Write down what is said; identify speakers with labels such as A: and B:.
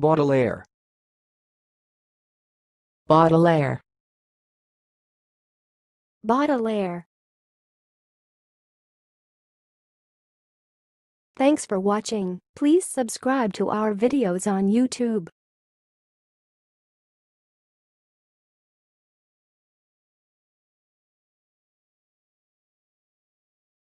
A: Baudelaire.
B: Baudelaire.
C: Baudelaire. Thanks for watching. Please subscribe to our videos on YouTube.